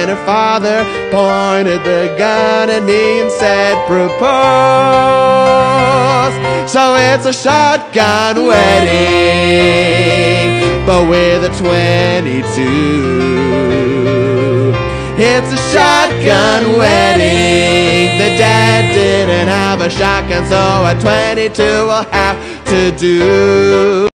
her father pointed the gun at me and said, propose. So it's a shotgun wedding, but with a 22. It's a shotgun wedding. The dad didn't have a shotgun, so a 22 will have to do.